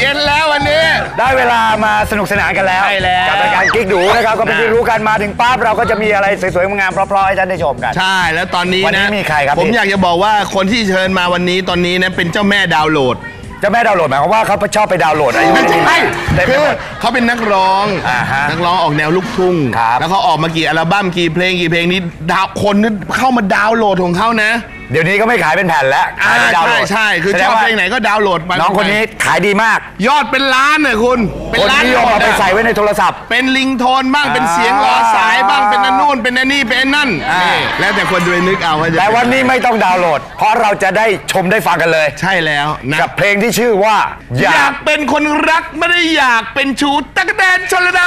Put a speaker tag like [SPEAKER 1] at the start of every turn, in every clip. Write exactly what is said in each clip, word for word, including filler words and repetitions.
[SPEAKER 1] เย็นแล้ววันนี้
[SPEAKER 2] ได้เวลามาสนุกสนานกันแล้วกับรายการกิ๊กดูนะครับก็เป็นที่รู้กันมาถึงปั๊บเราก็จะมีอะไรสวยๆงามๆเพราะๆให้ท่านได้ชมกัน
[SPEAKER 1] ใช่แล้วตอนนี้นะ
[SPEAKER 2] วันนี้มีใครครับ
[SPEAKER 1] ผมอยากจะบอกว่าคนที่เชิญมาวันนี้ตอนนี้นะเป็นเจ้าแม่ดาวน์โหลด
[SPEAKER 2] เจ้าแม่ดาวน์โหลดหมายความว่าเขาชอบไปดาวน์โหลดอะไรไม่
[SPEAKER 1] ใช่คือเขาเป็นนักร้องนักร้องออกแนวลูกทุ่งแล้วเขาออกมากี่อัลบั้มกี่เพลงกี่เพลงนี้ดาวคนเข้ามาดาวน์โหลดของเขานะ
[SPEAKER 2] เดี๋ยวนี้ก็ไม่ขายเป็นแผ่นแล้ว
[SPEAKER 1] ใช่ใช่คือชอบเพลงไหนก็ดาวน์โหลดไป
[SPEAKER 2] น้องคนนี้ขายดีมาก
[SPEAKER 1] ยอดเป็นล้านเลยคุณ
[SPEAKER 2] เป็นล้านเอาไปใส่ไว้ในโทรศัพท์
[SPEAKER 1] เป็นลิงโทนบ้างเป็นเสียงรอสายบ้างเป็นนั่นนู่นเป็นนี่เป็นนั่นแล้วแต่คนจะไปนึกเอา
[SPEAKER 2] แต่วันนี้ไม่ต้องดาวน์โหลดเพราะเราจะได้ชมได้ฟังกันเลย
[SPEAKER 1] ใช่แล้วนะ
[SPEAKER 2] กับเพลงที่ชื่อว่า
[SPEAKER 1] อยากเป็นคนรักไม่ได้อยากเป็นชู้ตั๊กแตนชลดา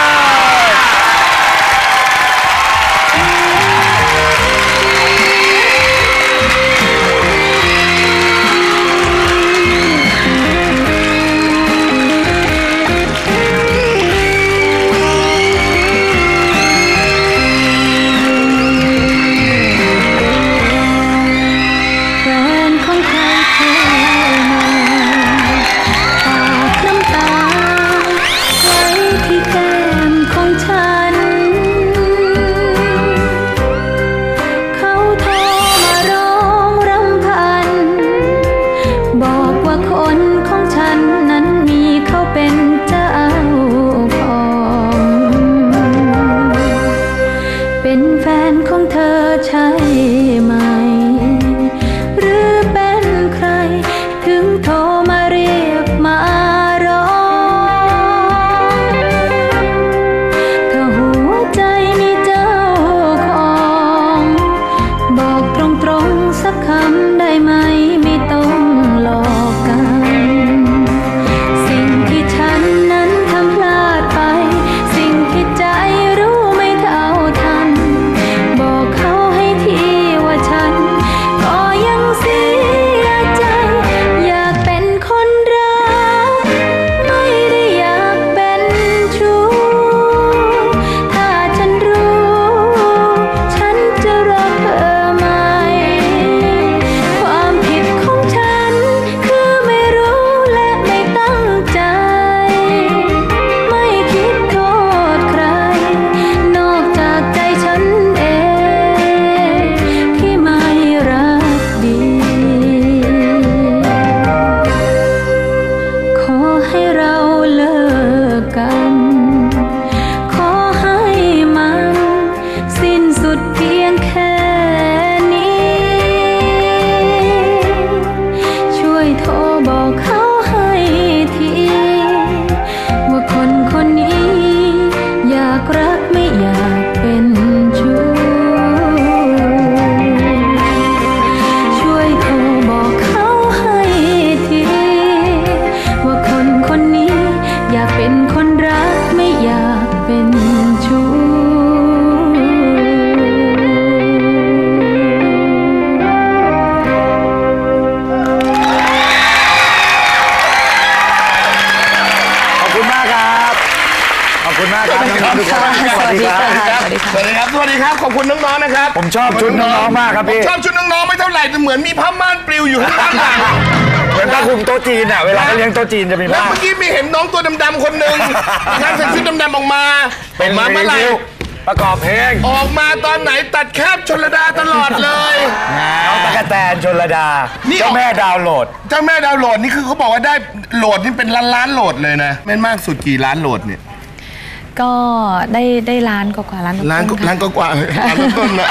[SPEAKER 1] สวัสดีครับสวัสดีครับขอบคุณน้องๆนะครับ
[SPEAKER 2] ผมชอบชุดน้องๆมากครับพี่
[SPEAKER 1] ชอบชุดน้องๆไม่เท่าไหร่แต่เหมือนมีผ้าม่านปลิวอยู่ข้างล่าง
[SPEAKER 2] เหมือนถ้าคุมโต๊ะจีนอ่ะเวลาเขาเลี้ยงโต๊ะจีนจะมีผ้า
[SPEAKER 1] แล้วเมื่อกี้มีเห็นน้องตัวดำๆคนหนึ่งท่านใส่ชุดดำๆออกมา
[SPEAKER 2] เป็นมาเมื่อไหร่ประกอบเพลง
[SPEAKER 1] ออกมาตอนไหนตัดแคบชลดาตลอดเลย
[SPEAKER 2] น้องตั๊กแตนชลดาเจ้าแม่ดาวน์โหลด
[SPEAKER 1] เจ้าแม่ดาวน์โหลดนี่คือเขาบอกว่าได้โหลดนี่เป็นล้านๆโหลดเลยนะไม่มากสุดกี่ล้านโหลดเนี่ย
[SPEAKER 3] ก็ได้ได้ล้านกว่าล้าน
[SPEAKER 1] ล้านล้านกว่าล้านต้นนะ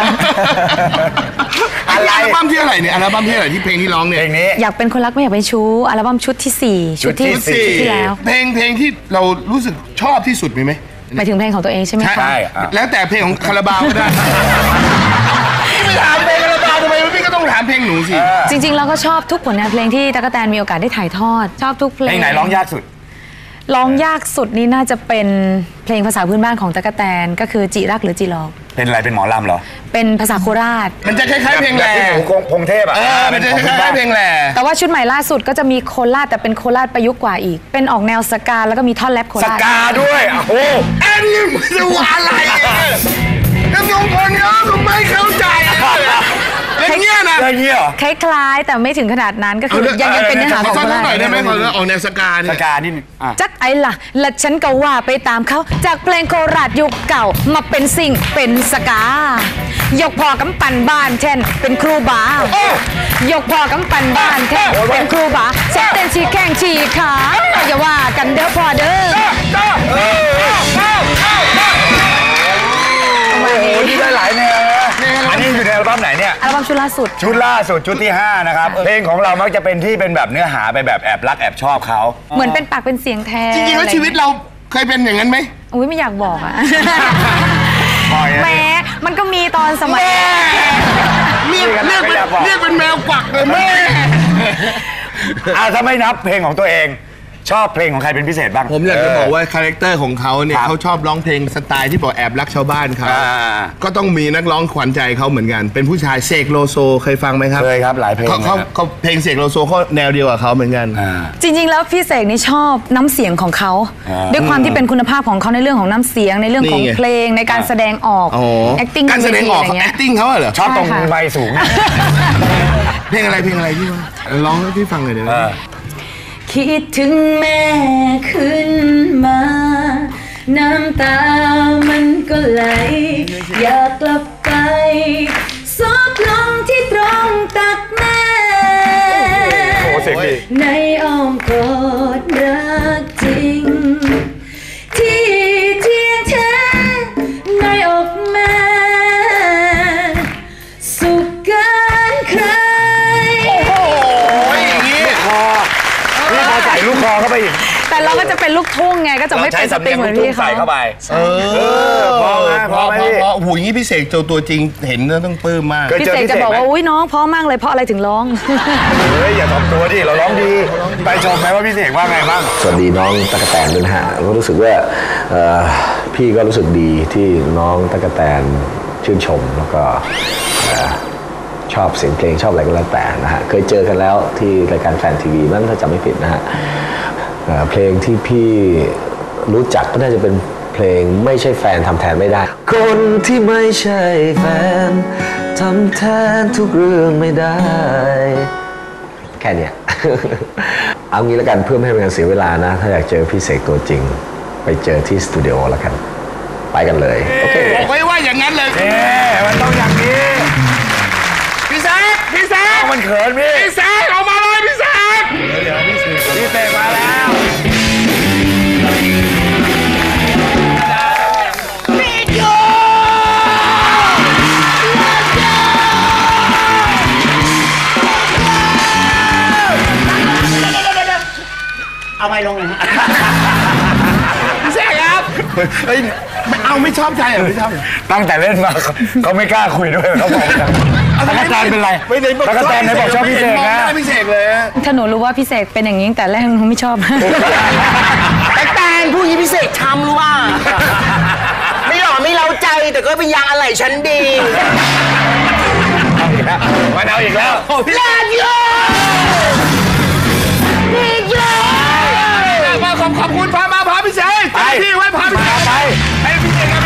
[SPEAKER 1] อัลบั้มที่อะไรเนี่ยอัลบั้มที่อะไรที่เพลงที่ร้องเนี่ย
[SPEAKER 2] เพลงนี้
[SPEAKER 3] อยากเป็นคนรักไม่อยากเป็นชู้อัลบั้มชุดที่สี่ชุดที่สี่ที่แล้ว
[SPEAKER 1] เพลงเพลงที่เรารู้สึกชอบที่สุดมีไหม
[SPEAKER 3] หมายถึงเพลงของตัวเองใช่ไหม
[SPEAKER 1] ใช่แล้วแต่เพลงของคาราบาวก็ได้ไม่ถามเพลงคาราบาวทำไมพี่ก็ต้องถามเพลงหนูสิ
[SPEAKER 3] จริงๆเราก็ชอบทุกผลงานเพลงที่ตั๊กแตนมีโอกาสได้ถ่ายทอดชอบทุกเพลง
[SPEAKER 2] เพลงไหนร้องยากสุด
[SPEAKER 3] ร้องยากสุดนี่น่าจะเป็นเพลงภาษาพื้นบ้านของตั๊กแตนก็คือจิรักหรือจิรอ
[SPEAKER 2] เป็นอะไรเป็นหมอลำเหรอ
[SPEAKER 3] เป็นภาษาโคราช
[SPEAKER 1] มันจะคล้ายๆเพลงแหล่
[SPEAKER 2] พงเทพอ่ะ
[SPEAKER 1] มันจะคล้ายๆเพลงแหล่
[SPEAKER 3] แต่ว่าชุดใหม่ล่าสุดก็จะมีโคราชแต่เป็นโคราชประยุกต์กว่าอีกเป็นออกแนวสกาแล้วก็มีท่อนแรปโคราช
[SPEAKER 2] สกาด้วยโอ้
[SPEAKER 1] แอนนี่มันจะว่าอะไรน้ำนมคนเขาไม่เข้าใจเล่นเงี้ยนะ
[SPEAKER 2] เล่นเงี้ยเหรอ
[SPEAKER 3] คล้ายๆแต่ไม่ถึงขนาดนั้นก็คือยังยังเป็นเนื้อหาของ
[SPEAKER 1] ขอ
[SPEAKER 3] โบ
[SPEAKER 1] สัก
[SPEAKER 3] ราณ
[SPEAKER 1] หน่อยได้ไหมขอออกแนวสกา
[SPEAKER 2] ส
[SPEAKER 1] เนี่ย
[SPEAKER 2] กานี่อ่ะ
[SPEAKER 3] จักไอ้ล่ะและฉันก็ว่าไปตามเขาจากเพลงโคราชยุคเก่ามาเป็นสิ่งเป็นสกายกพอกำปั่นบ้านแทนเป็นครูบายกพอกำปั่นบ้านแทนเป็นครูบาเซตเต้นชีแข้งชีขาอย่าว่ากันเด้อพอเด้อ
[SPEAKER 2] โอ้โหนี่ได้หลายแนวนะอันนี้อยู่ในอัลบั้มไหนเนี่ย
[SPEAKER 3] อัลบั้มชุดล่าสุด
[SPEAKER 2] ชุดล่าสุดชุดที่ห้านะครับเพลงของเรามักจะเป็นที่เป็นแบบเนื้อหาไปแบบแอบรักแอบชอบเขา
[SPEAKER 3] เหมือนเป็นปากเป็นเสียงแทน
[SPEAKER 1] จริงๆแล้วชีวิตเราเคยเป็นอย่างนั้นไหม
[SPEAKER 3] อุ้ยไม่อยากบอกอะ
[SPEAKER 2] บ่อยนะ
[SPEAKER 3] แหมมันก็มีตอนสมัย
[SPEAKER 1] เรียกเรียกเป็นเรียกเป็นแมวกวักเลยแม่
[SPEAKER 2] อ่ะถ้าไม่นับเพลงของตัวเองชอบเพลงของใครเป็นพิเศษบ้าง
[SPEAKER 1] ผมอยากจะบอกว่าคาแรคเตอร์ของเขาเนี่ย
[SPEAKER 2] ครับ
[SPEAKER 1] เขาชอบร้องเพลงสไตล์ที่บอกแอบรักชาวบ้านเขา
[SPEAKER 2] อ่า
[SPEAKER 1] ก็ต้องมีนักร้องขวัญใจเขาเหมือนกัน เป็นผู้ชายเสกโลโซเคยฟังไหมครับ
[SPEAKER 2] เคยครับหลายเพลง
[SPEAKER 1] เขาเขา
[SPEAKER 2] นะครับ
[SPEAKER 1] เขาเพลงเสกโลโซเขาแนวเดียวกับเขาเหมือนกัน
[SPEAKER 2] อ่า
[SPEAKER 3] จริงๆ แล้วพี่เสกนี่ชอบน้ำเสียงของเขา
[SPEAKER 2] อ่า
[SPEAKER 3] ด้วยความที่เป็นคุณภาพของเขาในเรื่องของน้ำเสียงในเรื่องของ
[SPEAKER 1] นี่ไง
[SPEAKER 3] เพลงในการแสดงออก
[SPEAKER 1] อ๋อ
[SPEAKER 3] acting
[SPEAKER 1] การแสดงออก
[SPEAKER 3] บนเวทีะไรเงี้ย
[SPEAKER 1] acting เขาเหรอ
[SPEAKER 2] ชอบตรง
[SPEAKER 3] ใช่ค่ะ
[SPEAKER 2] ไมค์สูง
[SPEAKER 1] เพลงอะไรเพลงอะไรพี่ว่าร้องให้พี่ฟังหน่อยเดี๋ยว
[SPEAKER 2] เอ
[SPEAKER 1] นะ
[SPEAKER 2] อ
[SPEAKER 3] คิดถึงแม่ขึ้นมา น้ำตามันก็ไหล อยากกลับไปซบลงที่ตรงตักแม่
[SPEAKER 2] โอ้เสียงดี
[SPEAKER 3] ในอ้อมกอดรักจริง ที่เที่ยงแท้ในอกแม่ สุขเกินใคร
[SPEAKER 1] โอ้ยอย่างนี้
[SPEAKER 2] คอนี่พอใส่ลูกคอเข้าไปอีก
[SPEAKER 3] แต่เราก็จะเป็นลูกทุ่งไงก็จะไม่
[SPEAKER 2] เราใช้
[SPEAKER 3] เป็นส
[SPEAKER 2] สำ
[SPEAKER 3] ตริ
[SPEAKER 2] เนีย
[SPEAKER 3] ง
[SPEAKER 2] ง
[SPEAKER 3] เหมื
[SPEAKER 2] ลู
[SPEAKER 3] อก น
[SPEAKER 2] ทุ่ง
[SPEAKER 3] พี่เขา
[SPEAKER 2] ใส่เข้าไป
[SPEAKER 1] เออ
[SPEAKER 2] พอไหม
[SPEAKER 1] พอ
[SPEAKER 2] พอไหม
[SPEAKER 1] พอ
[SPEAKER 2] พี่
[SPEAKER 1] พอหูอย่างนี้พี่เสกเจอตัวจริงเห็นแล้วต้องปลื้มมาก
[SPEAKER 2] เคย
[SPEAKER 3] พี่
[SPEAKER 2] เจอ
[SPEAKER 3] เสก
[SPEAKER 2] พี่
[SPEAKER 3] จะ
[SPEAKER 2] เสก
[SPEAKER 3] บอก
[SPEAKER 2] ไหม
[SPEAKER 3] ว่าอุ้ยน้องเพราะมากเลยเพราะอะไรถึงร้อง
[SPEAKER 2] เฮ้ยอย่าทำตัวดิเราร้องดีไปชมไหมว่าพี่เสกว่าไงบ้าง
[SPEAKER 4] สวัสดีน้องตั๊กแตนด้วยนะฮะก็รู้สึกว่าเอ่อพี่ก็รู้สึกดีที่น้องตั๊กแตนชื่นชมแล้วก็เอ่อชอบเสียงเพลงชอบอะไรก็แล้วแต่นะฮะเคยเจอกันแล้วที่รายการแฟนทีวีมั้งถ้าจำไม่ผิดนะฮะเอ่อเพลงที่พี่รู้จักก็น่าจะเป็นเพลงไม่ใช่แฟนทำแทนไม่ได้ คนที่ไม่ใช่แฟนทำแทนทุกเรื่องไม่ได้ แค่เนี้ย เอางี้แล้วกันเพื่อไม่ให้เป็นการเสียเวลานะ ถ้าอยากเจอพี่เสกตัวจริง ไปเจอที่สตูดิโอแล้วกัน ไปกันเลย โอเค
[SPEAKER 1] บอกไว้ว่าอย่างนั้นเลย
[SPEAKER 2] เอ๊ะมันต้องอย่างนี้
[SPEAKER 1] พี่แซกพี่แซก
[SPEAKER 2] มันเขินพี่
[SPEAKER 1] พี่แซกออกมาเลยพี่แซก
[SPEAKER 2] พี่เสกมาแล้ว
[SPEAKER 1] พี่แซกครับเฮ้ยไม่เอาไม่ชอบใจเหรอไม่ชอบเหรอ
[SPEAKER 2] ตั้งแต่เล่นมาเขาเขาไม่กล้าคุยด้วยเขาบอกกันตั๊กแตนเป็นไร
[SPEAKER 1] ไม่ได้บอก
[SPEAKER 2] ตั๊กแตนไหนบอกชอบพี่เสก
[SPEAKER 1] มองห
[SPEAKER 2] นะ
[SPEAKER 1] น้าพี่เสกเลยอะ
[SPEAKER 3] ถ้าหนูรู้ว่าพี่เสกเป็นอย่างนี้ตั้งแต่แรกหนูไม่ชอบ
[SPEAKER 5] แต่แตนผู้นี้พิเศษช้ำรู้ว่า ไม่หล่อไม่เล้าใจแต่ก็เป็นยางอะไหล่ชั้นดี
[SPEAKER 2] มันเอาอีกแล้ว
[SPEAKER 5] ลาดโยนี่โย
[SPEAKER 1] มาขอบขอบคุณพามาพาพี่เสก
[SPEAKER 2] ไป
[SPEAKER 1] ที่ไว้พาพี่เสก
[SPEAKER 2] ไป
[SPEAKER 1] ให้พี่เสกเอาไป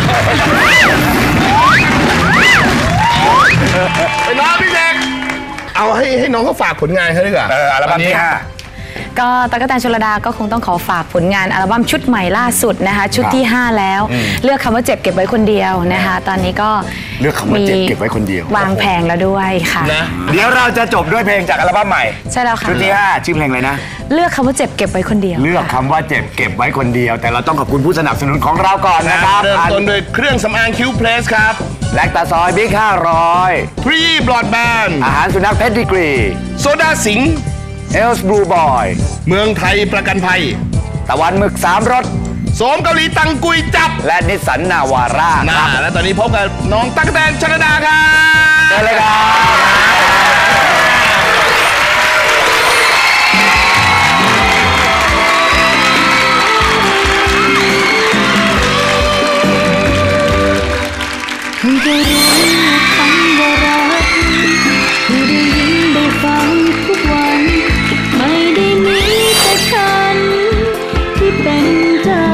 [SPEAKER 1] ไปน้องพี่เสกเอาให้ให้น้องเขาฝากผลงานเขาดีกว่า
[SPEAKER 2] เอออัลบั้มที่ห้า
[SPEAKER 3] ก็ตั๊กแตนชลดาก็คงต้องขอฝากผลงานอัลบั้มชุดใหม่ล่าสุดนะคะชุดที่ ห้า แล้ว เลือกคำว่าเจ็บเก็บไว้คนเดียวนะคะตอนนี้ก็
[SPEAKER 2] เลือกคำว่าเจ็บเก็บไว้คนเดียว
[SPEAKER 3] วางแผงแล้วด้วยค่ะ
[SPEAKER 1] นะ
[SPEAKER 2] เดี๋ยวเราจะจบด้วยเพลงจากอัลบั้มใหม่
[SPEAKER 3] ใช่แล้วค่ะ
[SPEAKER 2] ชุดที่ห้าชื่อเพลงอะไรนะ
[SPEAKER 3] เลือกคำว่าเจ็บเก็บไว้คนเดียว
[SPEAKER 2] เลือกคำว่าเจ็บเก็บไว้คนเดียว แต่เราต้องขอบคุณผู้สนับสนุนของเราก่อนนะครับ
[SPEAKER 1] เริ่มต้นด้วยเครื่องสำอางคิวเพลสครับ
[SPEAKER 2] แลคตาซอยบิ๊กห้าร้อย
[SPEAKER 1] พรีบลอดแบน
[SPEAKER 2] อาหารสุนัขเพชรดีกรี
[SPEAKER 1] โซดาสิงห์
[SPEAKER 2] เอลส์บลูบอย
[SPEAKER 1] เมืองไทยประกันภัย
[SPEAKER 2] ตะวันหมึกสามรส
[SPEAKER 1] โสมเกาหลีตังกุยจับ
[SPEAKER 2] และนิสสันนาวาร่า
[SPEAKER 1] นะ
[SPEAKER 2] ครับ
[SPEAKER 1] และตอนนี้พบกับน้องตั๊กแตนชลดาครับ
[SPEAKER 2] เชิญเลยครับ
[SPEAKER 6] ได้รู้คำว่ารักที่ได้ยินได้ฟังทุกวัน ไม่ได้มีแต่ฉันที่เป็นเจ้า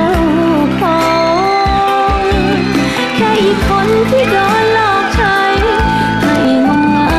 [SPEAKER 6] ของแค่อีกคนที่โดนหลอกใช้ให้งมงา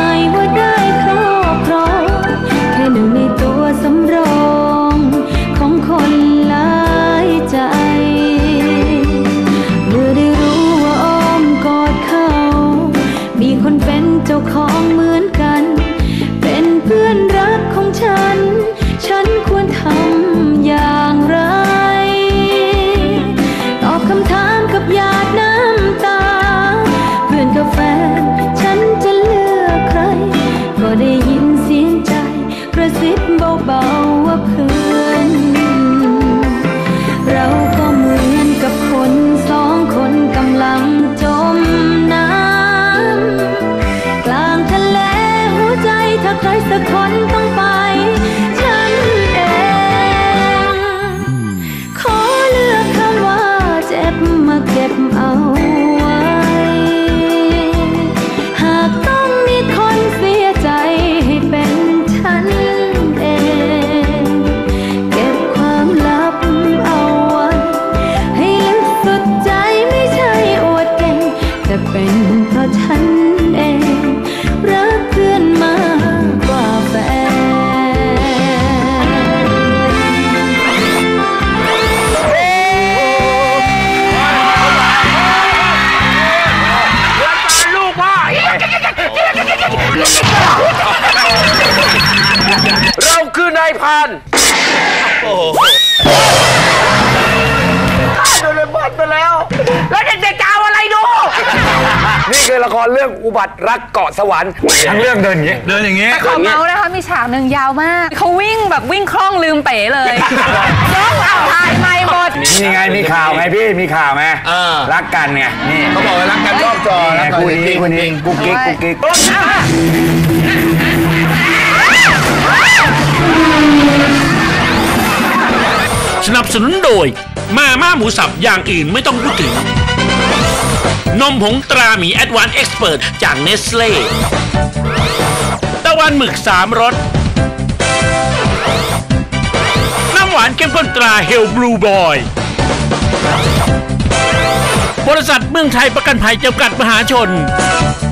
[SPEAKER 5] นโอ้โหโดนบอดไปแล้วแล้วเด็กๆจะเอาอะไรดู
[SPEAKER 2] นี่คือละครเรื่องอุบัติรักเกาะสวรรค์ทั้งเรื่องเดินอย่างนี้เดินอย่างนี้
[SPEAKER 3] ขอเมาส์นะคะมีฉากหนึ่งยาวมากเขาวิ่งแบบวิ่งคล่องลืมเป๋เลยร้องเอาถ่ายไม่หมด
[SPEAKER 2] นี่ไงมีข่าวไงพี่มีข่าวไหมรักกันไงนี่
[SPEAKER 1] เขาบอกว่ารักกันนอกจอ
[SPEAKER 2] นี่
[SPEAKER 1] รัก
[SPEAKER 2] คู่
[SPEAKER 1] กันจ
[SPEAKER 2] นี้
[SPEAKER 1] ริง
[SPEAKER 2] คู่นี้
[SPEAKER 1] จริง
[SPEAKER 2] กุ๊กกิ๊กกุ๊กกิ๊ก
[SPEAKER 7] สนับสนุนโดยมาม่าหมูสับอย่างอื่นไม่ต้องพูดถึงนมผงตราหมีแอดวานซ์เอ็กซ์เพิร์จากเนสเล่ตะวันหมึกสามรสน้ำหวานเข้มข้นตราเฮลบลูบอยบริษัทเมืองไทยประกันภัยจำกัดมหาชน